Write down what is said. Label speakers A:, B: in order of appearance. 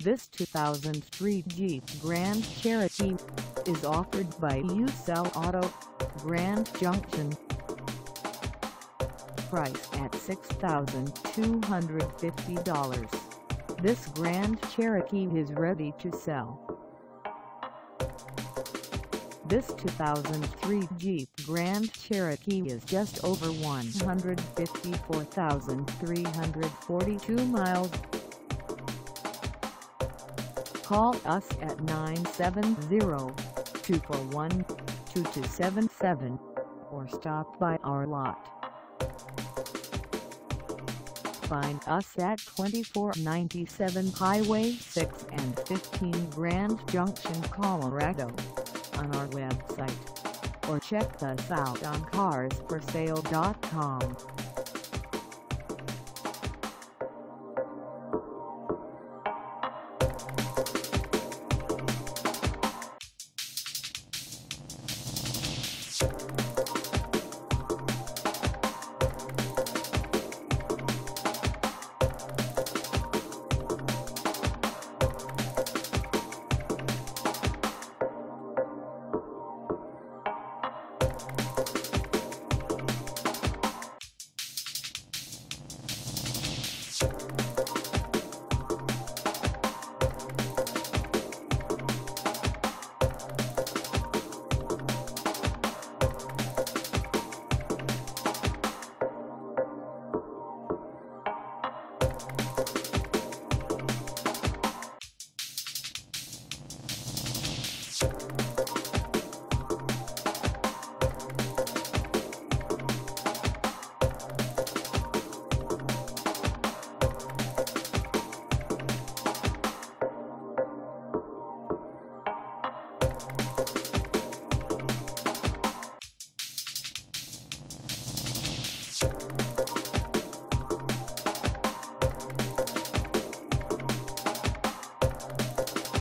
A: This 2003 Jeep Grand Cherokee is offered by You Sell Auto, Grand Junction. Price at $6,250. This Grand Cherokee is ready to sell. This 2003 Jeep Grand Cherokee is just over 154,342 miles. Call us at 970-241-2277 or stop by our lot. Find us at 2497 Highway 6 and 15 Grand Junction, Colorado on our website, or check us out on carsforsale.com.
B: You